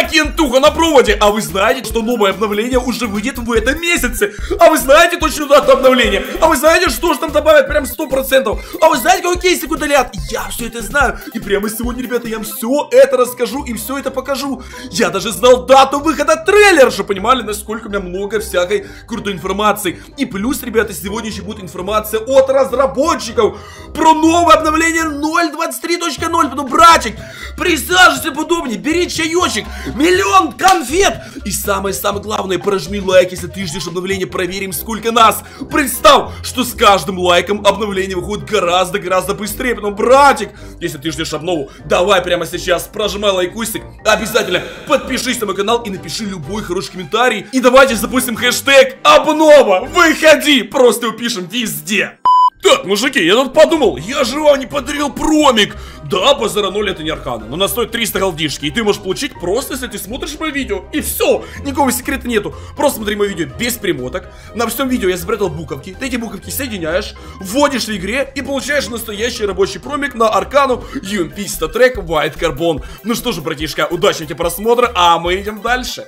Кентуха на проводе. А вы знаете, что новое обновление уже выйдет в этом месяце? А вы знаете точную дату обновления? А вы знаете, что же там добавят прям 100%? А вы знаете, какой кейсик удалят? Я все это знаю. И прямо сегодня, ребята, я вам все это расскажу и все это покажу. Я даже знал дату выхода трейлера, чтобы понимали, насколько у меня много всякой крутой информации. И плюс, ребята, сегодня еще будет информация от разработчиков про новое обновление 0.23.0. Ну, братик, присаживайся поудобнее, бери чаечек, миллион конфет. И самое-самое главное, прожми лайк, если ты ждешь обновления, проверим, сколько нас. Представь, что с каждым лайком обновление выходит гораздо быстрее. Поэтому, братик, если ты ждешь обнову, давай прямо сейчас прожимай лайкусик, обязательно подпишись на мой канал и напиши любой хороший комментарий. И давайте запустим хэштег обнова, выходи, просто упишем везде. Так, мужики, я тут подумал, я же вам не подарил промик. Да, базара 0 это не аркана, но она стоит 300 голдишки. И ты можешь получить просто, если ты смотришь мое видео. И все, никакого секрета нету. Просто смотри мое видео без примоток. На всем видео я спрятал буковки. Ты эти буковки соединяешь, вводишь в игре и получаешь настоящий рабочий промик на аркану UMP StatTrak White Carbon. Ну что же, братишка, удачного тебе просмотра, а мы идем дальше.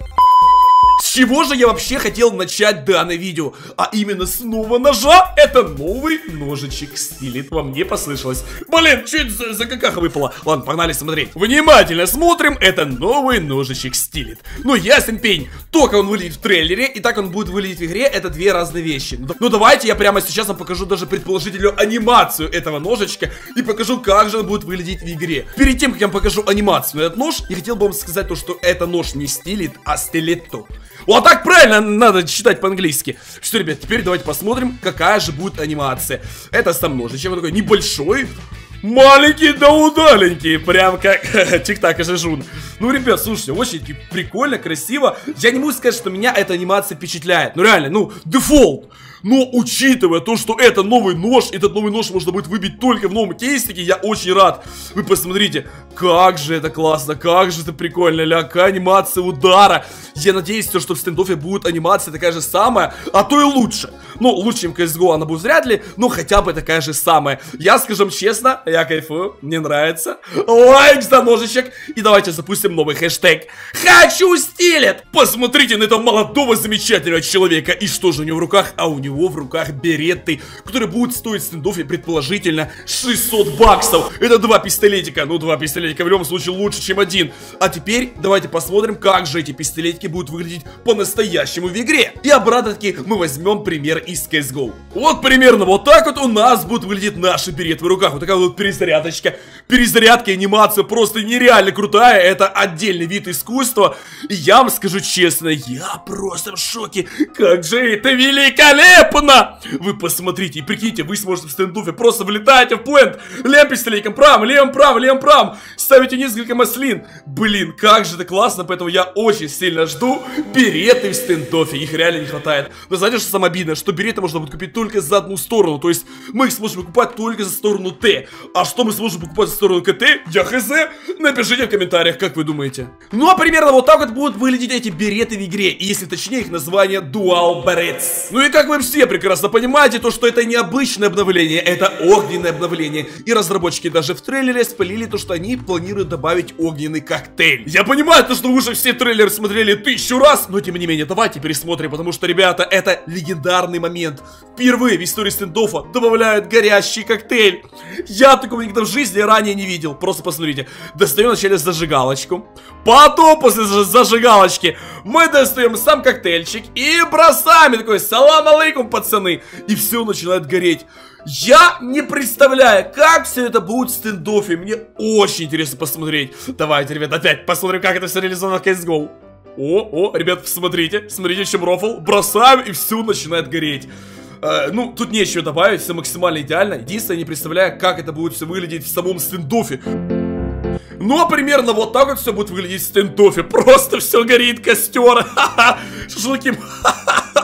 С чего же я вообще хотел начать данное видео? А именно с нового ножа. Это новый ножичек Стилет. Вам не послышалось? Блин, что это за какаха выпала? Ладно, погнали смотреть. Внимательно смотрим. Это новый ножичек Стилет. Ну, ясен пень. Только он выглядит в трейлере и так он будет выглядеть в игре. Это две разные вещи. Ну, давайте я прямо сейчас вам покажу даже предположительную анимацию этого ножичка и покажу, как же он будет выглядеть в игре. Перед тем, как я вам покажу анимацию на этот нож, я хотел бы вам сказать то, что это нож не Стилет, а Стилетто. Вот так правильно надо читать по-английски. Что, ребят, теперь давайте посмотрим, какая же будет анимация. Это сам ножичек, он такой небольшой, маленький да удаленький, прям как Тик-Так и Жижун. Ну, ребят, слушайте, очень прикольно, красиво. Я не могу сказать, что меня эта анимация впечатляет. Ну, реально, ну, дефолт. Но учитывая то, что это новый нож, этот новый нож можно будет выбить только в новом кейсике, я очень рад. Вы посмотрите, как же это классно, как же это прикольно, ля, какая анимация удара. Я надеюсь, что в стендофе будет анимация такая же самая, а то и лучше. Ну, лучше, чем CSGO она будет вряд ли, но хотя бы такая же самая. Я, скажем честно, я кайфую, мне нравится. Лайк за ножичек. И давайте запустим новый хэштег. Хочу Стилет! Посмотрите на этого молодого замечательного человека. И что же у него в руках? А у него в руках береты, которые будут стоить в стендофе предположительно 600 баксов. Это два пистолетика. Ну, два пистолетика в любом случае лучше, чем один. А теперь давайте посмотрим, как же эти пистолетики будут выглядеть по-настоящему в игре. И обратно-таки мы возьмем пример из CSGO. Вот примерно вот так вот у нас будут выглядеть наши береты в руках. Вот такая вот перезарядочка. Перезарядка, анимация просто нереально крутая. Это отдельный вид искусства. И я вам скажу честно, я просто в шоке. Как же это великолепно! Вы посмотрите и прикиньте, вы сможете в стендофе просто влетаете в плент, левым пистолетиком правым, левым правым, ставите несколько маслин. Блин, как же это классно, поэтому я очень сильно жду береты в стендофе, их реально не хватает. Но знаете, что самое обидное? Что береты можно будет купить только за одну сторону, то есть мы их сможем покупать только за сторону Т. А что мы сможем покупать за сторону КТ? Я хз. Напишите в комментариях, как вы думаете. Ну а примерно вот так вот будут выглядеть эти береты в игре, и если точнее их название Dual Berets. Ну и как вы все прекрасно понимаете, то что это не обычное обновление, это огненное обновление. И разработчики даже в трейлере спалили то, что они планируют добавить огненный коктейль. Я понимаю, то, что вы уже все трейлеры смотрели 1000 раз, но тем не менее, давайте пересмотрим, потому что, ребята, это легендарный момент. Впервые в истории стендофа добавляют горящий коктейль. Я такого никогда в жизни ранее не видел. Просто посмотрите. Достаем вначале зажигалочку. Потом после зажигалочки мы достаем сам коктейльчик и бросаем. И такой, салам алейкум, пацаны. И все начинает гореть. Я не представляю, как все это будет в стендофе. Мне очень интересно посмотреть. Давайте, ребят, опять посмотрим, как это все реализовано в CSGO. О, ребят, смотрите, в чем рофл. Бросаем, и все начинает гореть. Ну, тут нечего добавить, все максимально идеально. Единственное, я не представляю, как это будет все выглядеть в самом стендофе. Ну, а примерно вот так вот все будет выглядеть в стендофе. Просто все горит, костер. Шашлыки.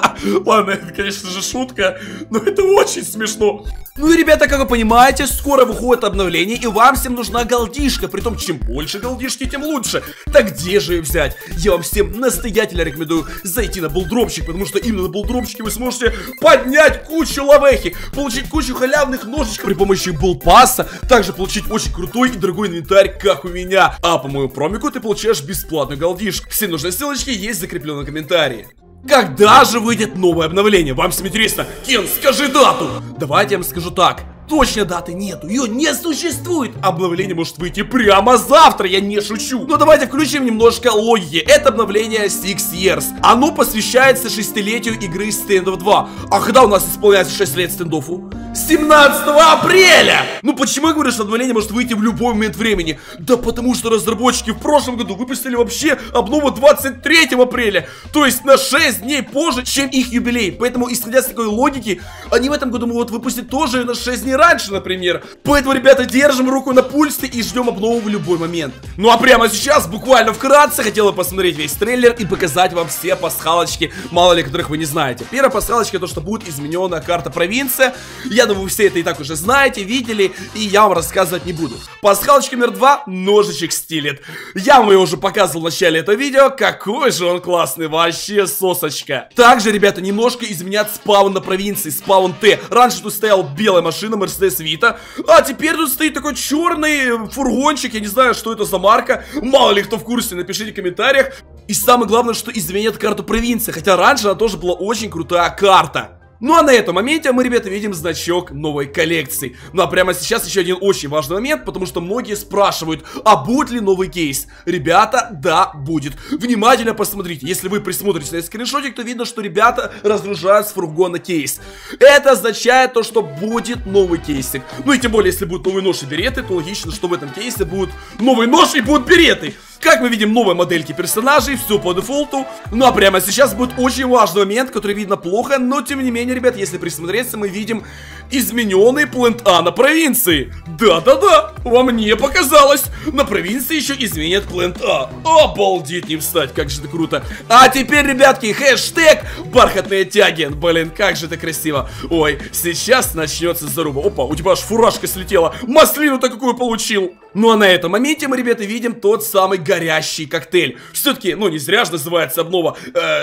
Ладно, это, конечно же, шутка, но это очень смешно. Ну и, ребята, как вы понимаете, скоро выходит обновление, и вам всем нужна голдишка. Притом, чем больше голдишки, тем лучше. Так где же ее взять? Я вам всем настоятельно рекомендую зайти на булдропчик, потому что именно на булдропчике вы сможете поднять кучу лавехи, получить кучу халявных ножичков при помощи булпасса, также получить очень крутой и дорогой инвентарь, как у меня. А по моему промику ты получаешь бесплатную голдишку. Все нужные ссылочки есть закреплены в комментарии. Когда же выйдет новое обновление? Вам всем интересно? Кен, скажи дату! Давайте я вам скажу так. Точно даты нету, ее не существует. Обновление может выйти прямо завтра, я не шучу. Но давайте включим немножко логики. Это обновление Six Years. Оно посвящается 6-летию игры Stand of 2. А когда у нас исполняется 6 лет стендофу? 17 апреля! Ну почему я говорю, что обновление может выйти в любой момент времени? Да потому что разработчики в прошлом году выпустили вообще обнову 23 апреля. То есть на 6 дней позже, чем их юбилей. Поэтому, исходя с такой логики, они в этом году могут выпустить тоже на 6 дней раньше, например. Поэтому, ребята, держим руку на пульсе и ждем обнову в любой момент. Ну а прямо сейчас, буквально вкратце, хотел бы посмотреть весь трейлер и показать вам все пасхалочки, мало ли которых вы не знаете. Первая пасхалочка, то, что будет измененная карта провинция. Я думаю, вы все это и так уже знаете, видели, и я вам рассказывать не буду. Пасхалочка номер 2, ножичек стилет. Я вам ее уже показывал в начале этого видео, какой же он классный, вообще сосочка. Также, ребята, немножко изменят спаун на провинции, спаун Т. Раньше тут стояла белая машина, Mercedes Vito, а теперь тут стоит такой черный фургончик, я не знаю, что это за марка. Мало ли кто в курсе, напишите в комментариях. И самое главное, что изменят карту провинции, хотя раньше она тоже была очень крутая карта. Ну а на этом моменте мы, ребята, видим значок новой коллекции. Ну а прямо сейчас еще один очень важный момент, потому что многие спрашивают, а будет ли новый кейс? Ребята, да, будет. Внимательно посмотрите, если вы присмотритесь на этот скриншотик, то видно, что ребята разгружают с фургона кейс. Это означает то, что будет новый кейсик. Ну и тем более, если будут новый нож и береты, то логично, что в этом кейсе будет новый нож и будут береты. Как мы видим, новые модельки персонажей, все по дефолту. Ну а прямо сейчас будет очень важный момент, который видно плохо, но тем не менее, ребят, если присмотреться, мы видим измененный Plant A на провинции. Да-да-да, вам не показалось. На провинции еще изменят Plant A. Обалдеть не встать, как же это круто. А теперь, ребятки, хэштег бархатные тяги. Блин, как же это красиво. Ой, сейчас начнется заруба. Опа, у тебя аж фуражка слетела. Маслину-то какую получил. Ну а на этом моменте мы, ребята, видим тот самый горящий коктейль. Все-таки, ну не зря же называется обнова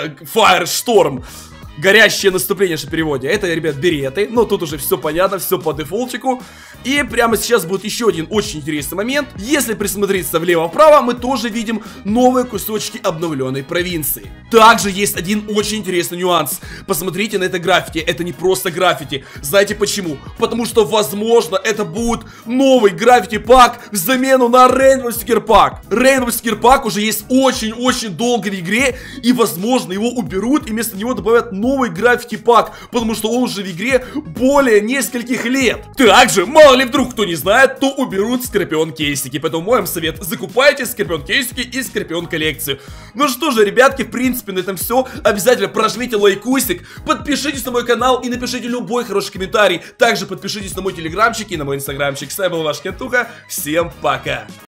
Firestorm. Горящее наступление в переводе. Это, ребят, береты. Но тут уже все понятно, все по дефолтику. И прямо сейчас будет еще один очень интересный момент. Если присмотреться влево-вправо, мы тоже видим новые кусочки обновленной провинции. Также есть один очень интересный нюанс. Посмотрите на это граффити. Это не просто граффити. Знаете почему? Потому что, возможно, это будет новый граффити-пак в замену на Rainbow Sticker Pack. Rainbow Sticker Pack уже есть очень-очень долго в игре. И, возможно, его уберут и вместо него добавят новый граффити-пак, потому что он уже в игре более нескольких лет. Также, мало ли вдруг кто не знает, то уберут Скорпион-кейсики. Поэтому мой вам совет: закупайте Скорпион-кейсики и Скорпион-коллекцию. Ну что же, ребятки, в принципе, на этом все. Обязательно прожмите лайкусик, подпишитесь на мой канал и напишите любой хороший комментарий. Также подпишитесь на мой телеграмчик и на мой инстаграмчик. С вами был ваш Кентуха. Всем пока!